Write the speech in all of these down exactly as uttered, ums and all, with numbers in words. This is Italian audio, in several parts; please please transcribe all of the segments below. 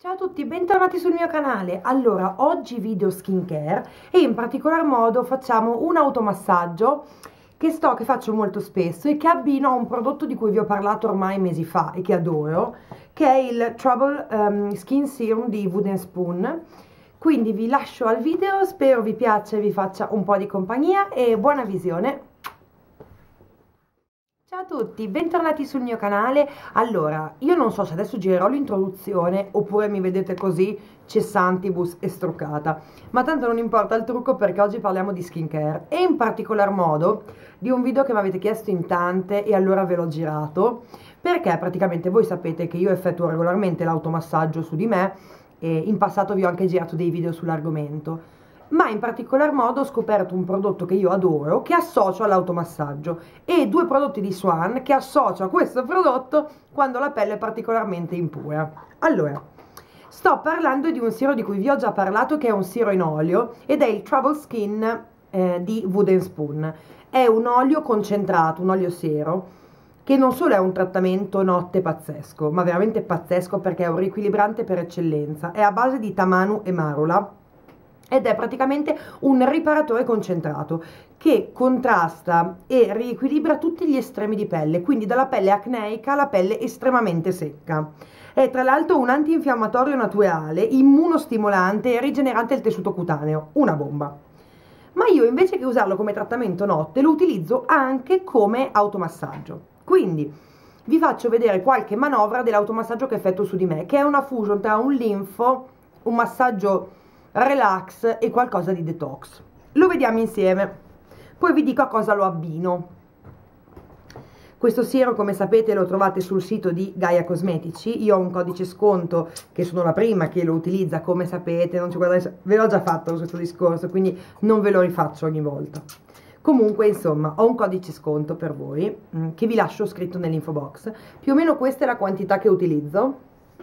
Ciao a tutti, bentornati sul mio canale. Allora, oggi video skincare e in particolar modo facciamo un automassaggio che sto, che faccio molto spesso e che abbino a un prodotto di cui vi ho parlato ormai mesi fa e che adoro, che è il Trouble um, Skin Serum di Wooden Spoon. Quindi vi lascio al video, spero vi piaccia e vi faccia un po' di compagnia e buona visione. Ciao a tutti, bentornati sul mio canale. Allora, io non so se adesso girerò l'introduzione oppure mi vedete così cessantibus e struccata, ma tanto non importa il trucco perché oggi parliamo di skincare e in particolar modo di un video che mi avete chiesto in tante e allora ve l'ho girato perché praticamente voi sapete che io effettuo regolarmente l'automassaggio su di me e in passato vi ho anche girato dei video sull'argomento, ma in particolar modo ho scoperto un prodotto che io adoro, che associo all'automassaggio, e due prodotti di Swan che associo a questo prodotto quando la pelle è particolarmente impura. Allora, sto parlando di un siero di cui vi ho già parlato, che è un siero in olio, ed è il Trouble Skin eh, di Wooden Spoon. È un olio concentrato, un olio siero, che non solo è un trattamento notte pazzesco, ma veramente pazzesco perché è un riequilibrante per eccellenza. È a base di tamanu e marula, ed è praticamente un riparatore concentrato che contrasta e riequilibra tutti gli estremi di pelle, quindi dalla pelle acneica alla pelle estremamente secca. È tra l'altro un antinfiammatorio naturale, immunostimolante e rigenerante del tessuto cutaneo, una bomba. Ma io invece che usarlo come trattamento notte lo utilizzo anche come automassaggio. Quindi vi faccio vedere qualche manovra dell'automassaggio che effettuo su di me, che è una fusion tra un linfo, un massaggio relax e qualcosa di detox. Lo vediamo insieme, poi vi dico a cosa lo abbino. Questo siero, come sapete, lo trovate sul sito di Gaia Cosmetici. Io ho un codice sconto, che sono la prima che lo utilizza, come sapete, non ci guardate, ve l'ho già fatto questo discorso, quindi non ve lo rifaccio ogni volta. Comunque, insomma, ho un codice sconto per voi, mh, che vi lascio scritto nell'info box. Più o meno questa è la quantità che utilizzo.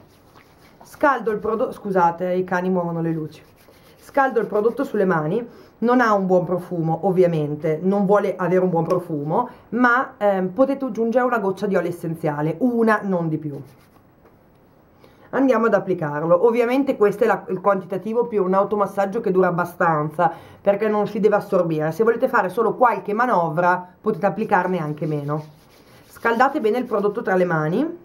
Scaldo il prodotto, scusate, i cani muovono le luci. Scaldo il prodotto sulle mani, non ha un buon profumo, ovviamente, non vuole avere un buon profumo, ma ehm, potete aggiungere una goccia di olio essenziale, una, non di più. Andiamo ad applicarlo. Ovviamente questo è la, il quantitativo più un automassaggio che dura abbastanza, perché non si deve assorbire. Se volete fare solo qualche manovra, potete applicarne anche meno. Scaldate bene il prodotto tra le mani.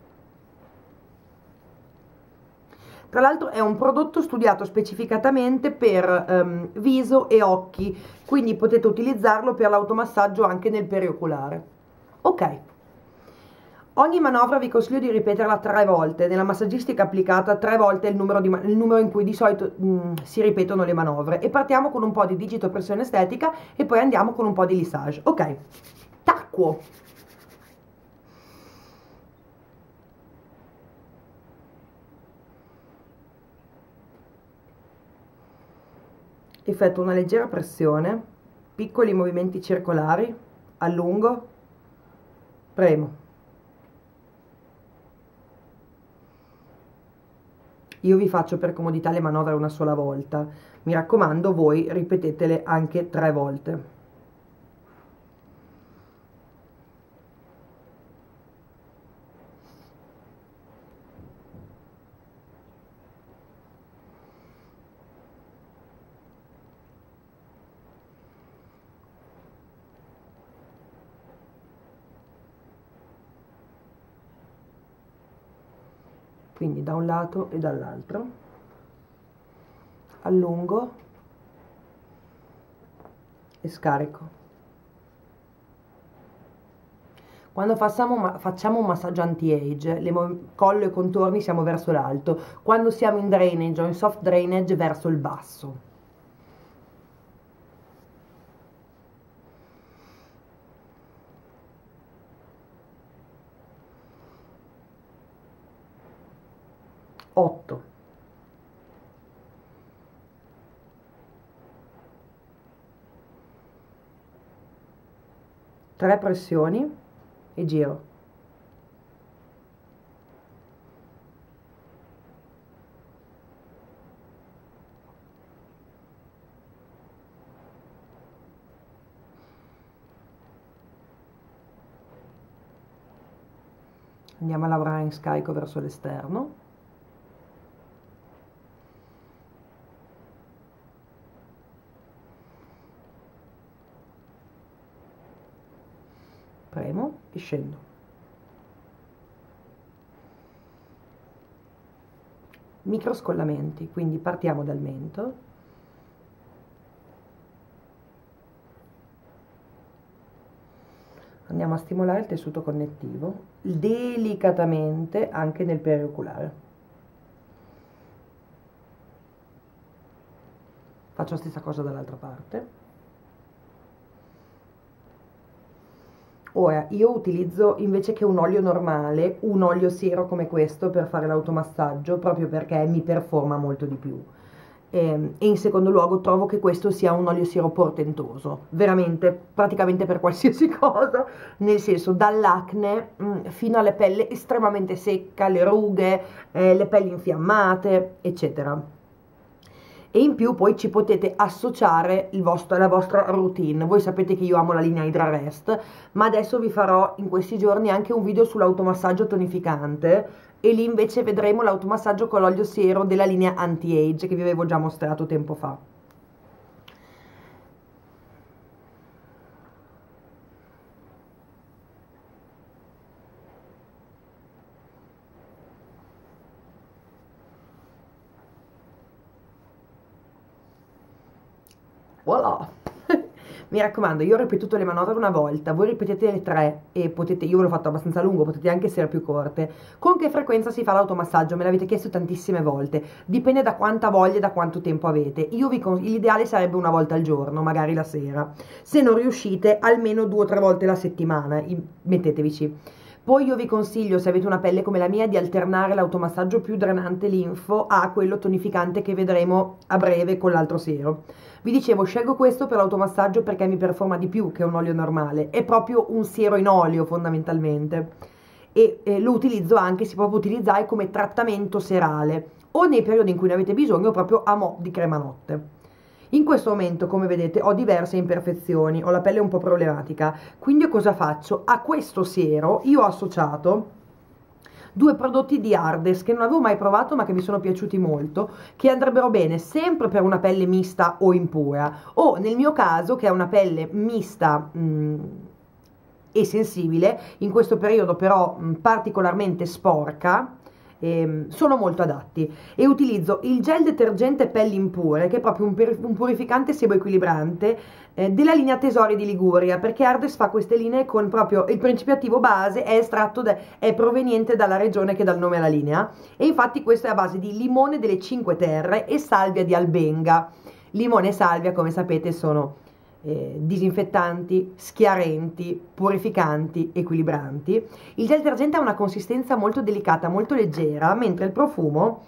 Tra l'altro è un prodotto studiato specificatamente per um, viso e occhi, quindi potete utilizzarlo per l'automassaggio anche nel perioculare. Ok, ogni manovra vi consiglio di ripeterla tre volte. Nella massaggistica applicata tre volte è il numero, di, il numero in cui di solito mh, si ripetono le manovre. E partiamo con un po' di digitopressione estetica e poi andiamo con un po' di lissage. Ok, tacquo. Effettuo una leggera pressione, piccoli movimenti circolari, allungo, premo. Io vi faccio per comodità le manovre una sola volta, mi raccomando voi ripetetele anche tre volte. Quindi da un lato e dall'altro, allungo e scarico. Quando facciamo, facciamo un massaggio anti-age, collo e contorni siamo verso l'alto, quando siamo in drainage o in soft drainage verso il basso. otto. tre pressioni e giro. Andiamo a lavorare in scarico verso l'esterno. premo e scendo. Micro scollamenti, quindi partiamo dal mento, andiamo a stimolare il tessuto connettivo delicatamente anche nel perioculare. Faccio la stessa cosa dall'altra parte. Ora, io utilizzo invece che un olio normale, un olio siero come questo per fare l'automassaggio, proprio perché mi performa molto di più. E, e in secondo luogo trovo che questo sia un olio siero portentoso, veramente, praticamente per qualsiasi cosa, nel senso dall'acne fino alle pelli estremamente secca, le rughe, eh, le pelli infiammate, eccetera. E in più poi ci potete associare il vostro, la vostra routine. Voi sapete che io amo la linea Hydra Rest, ma adesso vi farò in questi giorni anche un video sull'automassaggio tonificante e lì invece vedremo l'automassaggio con l'olio siero della linea Anti-Age che vi avevo già mostrato tempo fa. Voilà. Mi raccomando, io ho ripetuto le manovre una volta, voi ripetete le tre e potete, io ve l'ho fatto abbastanza lungo, potete anche essere più corte. Con che frequenza si fa l'automassaggio? Me l'avete chiesto tantissime volte, dipende da quanta voglia e da quanto tempo avete. Io vi l'ideale sarebbe una volta al giorno, magari la sera. Se non riuscite, almeno due o tre volte la settimana, mettetevici. Poi io vi consiglio, se avete una pelle come la mia, di alternare l'automassaggio più drenante linfo a quello tonificante che vedremo a breve con l'altro siero. Vi dicevo, scelgo questo per l'automassaggio perché mi performa di più che un olio normale, è proprio un siero in olio fondamentalmente e eh, lo utilizzo anche, si può utilizzare come trattamento serale o nei periodi in cui ne avete bisogno proprio a mo' di crema notte. In questo momento, come vedete, ho diverse imperfezioni, ho la pelle un po' problematica, quindi cosa faccio? A questo siero io ho associato due prodotti di Ardes che non avevo mai provato ma che mi sono piaciuti molto, che andrebbero bene sempre per una pelle mista o impura, o nel mio caso che è una pelle mista mh, e sensibile, in questo periodo però mh, particolarmente sporca, Eh, sono molto adatti. E utilizzo il gel detergente pelli impure, che è proprio un, un purificante sebo-equilibrante eh, della linea Tesori di Liguria, perché Ardes fa queste linee con proprio il principio attivo base è estratto da, è proveniente dalla regione che dà il nome alla linea, e infatti questo è a base di limone delle Cinque Terre e salvia di albenga. Limone e salvia, come sapete, sono Eh, disinfettanti, schiarenti, purificanti, equilibranti. Il gel detergente ha una consistenza molto delicata, molto leggera, mentre il profumo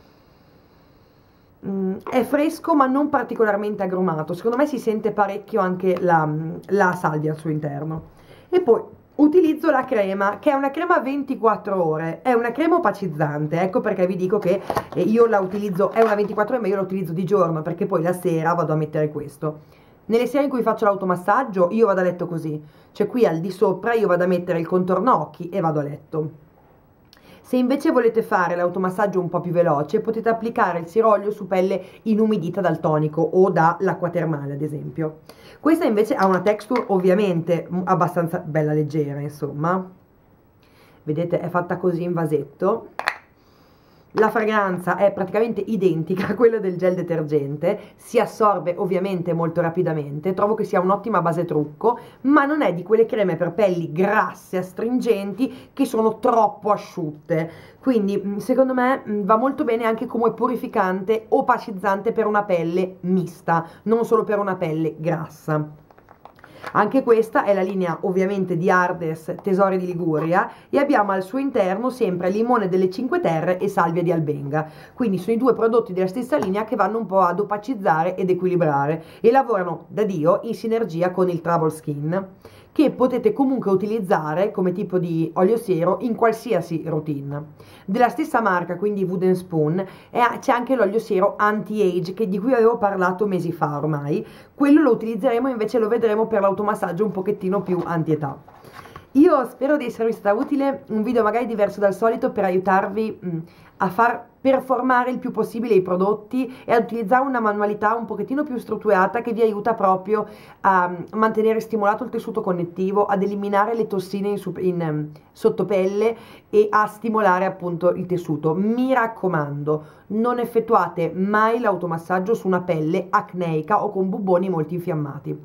mh, è fresco ma non particolarmente agrumato. Secondo me si sente parecchio anche la, la salvia al suo interno. E poi utilizzo la crema, che è una crema ventiquattro ore, è una crema opacizzante, ecco perché vi dico che eh, io la utilizzo, è una ventiquattro ore ma io la utilizzo di giorno, perché poi la sera vado a mettere questo. Nelle sere in cui faccio l'automassaggio io vado a letto così, cioè qui al di sopra io vado a mettere il contorno occhi e vado a letto. Se invece volete fare l'automassaggio un po' più veloce, potete applicare il sirolio su pelle inumidita dal tonico o dall'acqua termale, ad esempio. Questa invece ha una texture ovviamente abbastanza bella leggera, insomma. Vedete, è fatta così in vasetto. La fragranza è praticamente identica a quella del gel detergente, si assorbe ovviamente molto rapidamente, trovo che sia un'ottima base trucco, ma non è di quelle creme per pelli grasse, astringenti, che sono troppo asciutte. Quindi secondo me va molto bene anche come purificante, opacizzante per una pelle mista, non solo per una pelle grassa. Anche questa è la linea ovviamente di Ardes Tesori di Liguria e abbiamo al suo interno sempre limone delle Cinque Terre e salvia di albenga, quindi sono i due prodotti della stessa linea che vanno un po' ad opacizzare ed equilibrare e lavorano da Dio in sinergia con il Trouble Skin, che potete comunque utilizzare come tipo di olio siero in qualsiasi routine. Della stessa marca, quindi Wooden Spoon, c'è anche l'olio siero Anti-Age, che di cui avevo parlato mesi fa ormai. Quello lo utilizzeremo, invece lo vedremo per l'automassaggio un pochettino più anti-età. Io spero di esservi stata utile, un video magari diverso dal solito per aiutarvi mh, a far performare il più possibile i prodotti e ad utilizzare una manualità un pochettino più strutturata che vi aiuta proprio a mh, mantenere stimolato il tessuto connettivo, ad eliminare le tossine in, sup- in um, sottopelle e a stimolare appunto il tessuto. Mi raccomando, non effettuate mai l'automassaggio su una pelle acneica o con bubboni molto infiammati,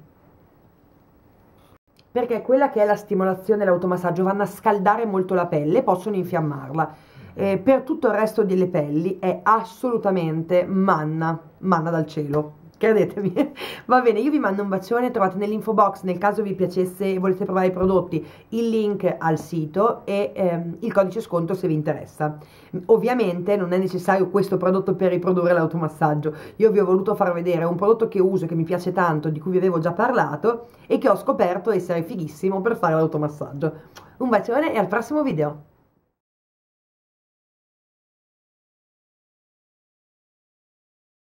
perché quella che è la stimolazione e l'automassaggio vanno a scaldare molto la pelle e possono infiammarla. Eh, per tutto il resto delle pelli è assolutamente manna, manna dal cielo, credetemi. Va bene, io vi mando un bacione, trovate nell'info box, nel caso vi piacesse e volete provare i prodotti, il link al sito e ehm, il codice sconto se vi interessa. Ovviamente non è necessario questo prodotto per riprodurre l'automassaggio, io vi ho voluto far vedere un prodotto che uso, che mi piace tanto, di cui vi avevo già parlato e che ho scoperto essere fighissimo per fare l'automassaggio. Un bacione e al prossimo video!